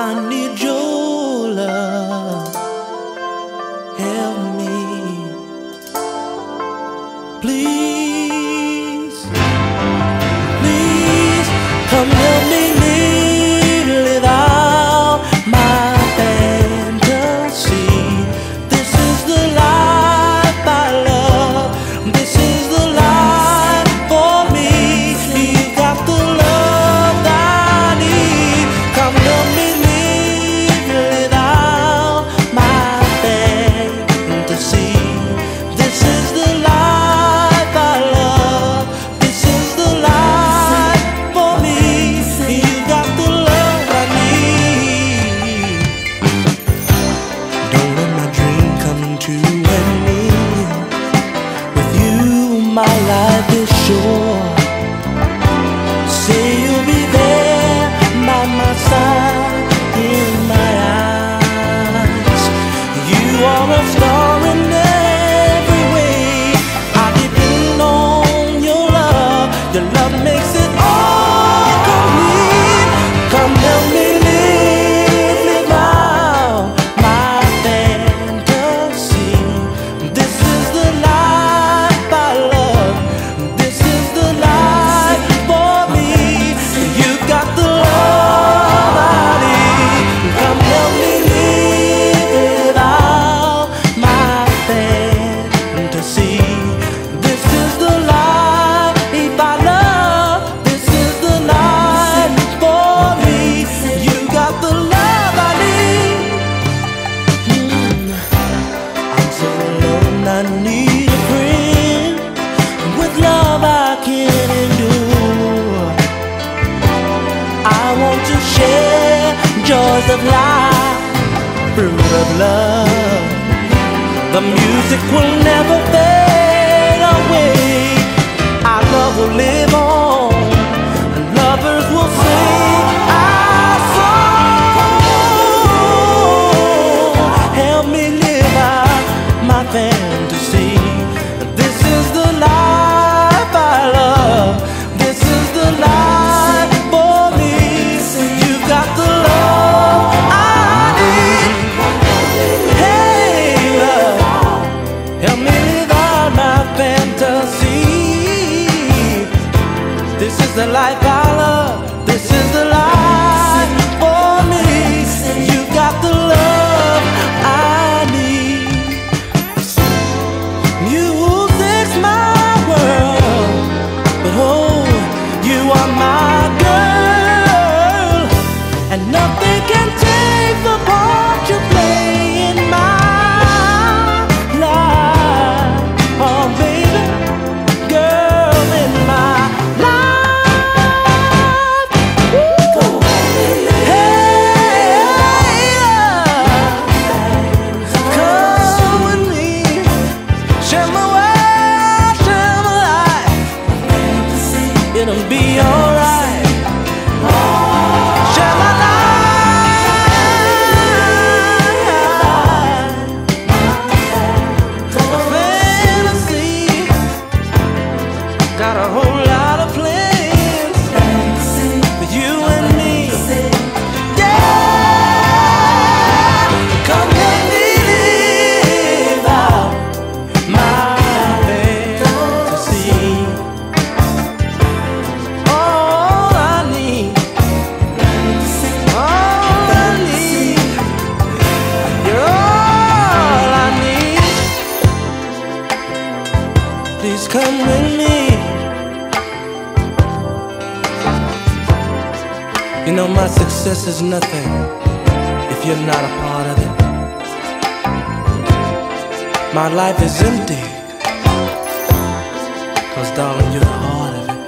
I need your love. Help me, please, please come help me live out my fantasy. This is the life I love. This is the life for me. You got the love I need. Come help me live out my fantasy. This is the life I love. This is the life for me. You got the love I need. Don't let my dream come true and me. With you, my life is sure. Say you'll be there by my side in my eyes. You are a star in every way. I depend on your love. Your love makes it all complete. Come help me live out my fantasy. This is the life I love. This is the life for me. You got the love I need. Come help me live out my fantasy. This is the life I love. This is the life for me. You got the love I need. I'm so alone, I need a friend. With love I can endure. I want to share joys of life, fruit of love. The music will never fade away. Our love will live on, and lovers will sing our song. Help me live out my fantasy. This is the life I love. This is the life for me. You got the love I need. Hey, love, help me live out my fantasy. This is the life I love. This is the life for me. You got the love I need. Music's my world, but oh, you are my girl, and nothing can take the part you play in my life. Oh, baby, girl in my life. Woo! Hey, come with me, share my world, share my life. It'll be alright. Share my life. A fantasy. Got a whole lot of plans for you and me. Yeah, come let me live out my fantasy. All I need, all I need, you're all I need. Please come with me. You know my success is nothing if you're not a part of it. My life is empty, 'cause darling, you're the heart of it.